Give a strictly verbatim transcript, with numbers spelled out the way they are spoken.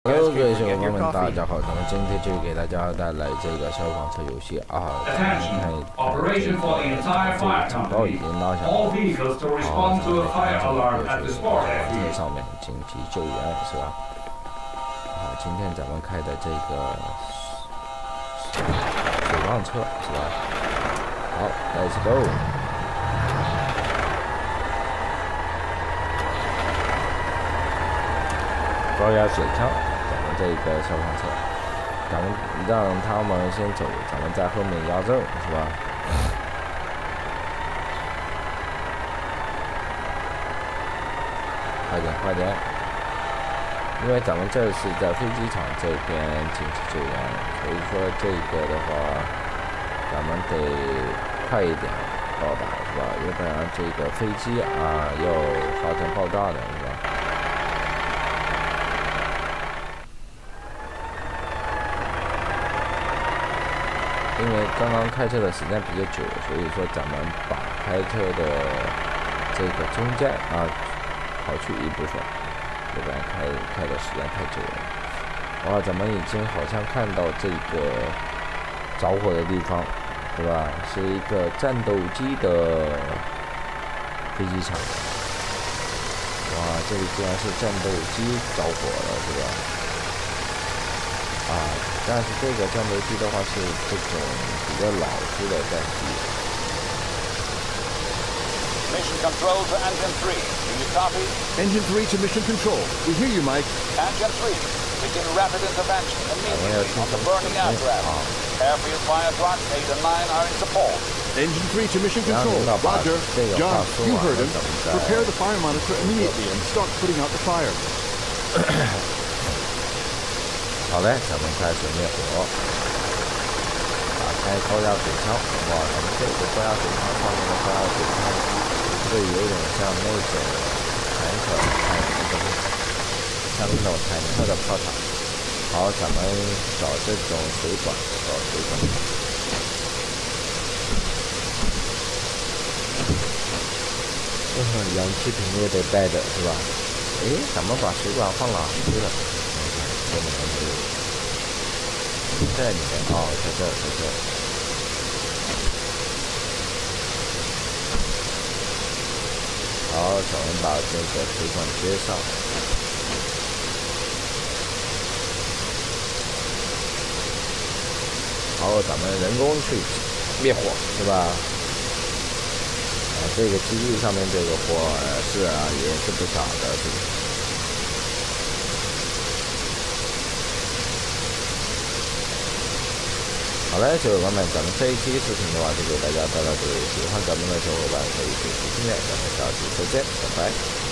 Hello， 各位小伙伴们，大家好！咱们今天就给大家带来这个消防车游戏啊。咱们看这个这个警报已经拉响了，好，咱们过去这个车上面紧急救援是吧？好，今天咱们开的这个水上车是吧？好 ，Let's go。 高压水枪，咱们这个消防车，咱们让他们先走，咱们在后面压阵，是吧？快点，快点！因为咱们这是在飞机场这边紧急救援，所以说这个的话，咱们得快一点到达，是吧？要不然这个飞机啊要发生爆炸的，是吧？ 因为刚刚开车的时间比较久，所以说咱们把开车的这个中间啊刨去一部分，要不然开开的时间太久了。然后咱们已经好像看到这个着火的地方，对吧？是一个战斗机的飞机场。哇，这里竟然是战斗机着火了，对吧？ 啊，但是这个战斗机的话是这种比较老式的战机。 Mission control to engine three. Do you copy? Engine three to mission control. We hear you, Mike. Engine three, begin rapid intervention immediately on the burning aircraft. Airfield fire trucks eight and nine are in support. Engine three to mission control. Roger. John, you heard him. Prepare the fire monitor immediately and start putting out the fire. 好嘞，咱们开始灭火，打开高压水枪。哇，咱们这个高压水枪上面的高压水枪，这有点像那种坦克、坦克，像那种坦克的炮塔。好，咱们找这种水管，找水管。嗯，氧气瓶也得带着，是吧？诶，咱们把水管放哪去了？ 这里面没有，在里面哦，在这，在这。好，咱们把这个水管接上。好，咱们人工去灭火，是吧？啊，这个机翼上面这个火是啊，也是不少的，这个。 好嘞，小伙伴们，咱们这一期视频的话就给大家带到这里，喜欢咱们的小伙伴可以点击订阅，咱们下期再见，拜拜。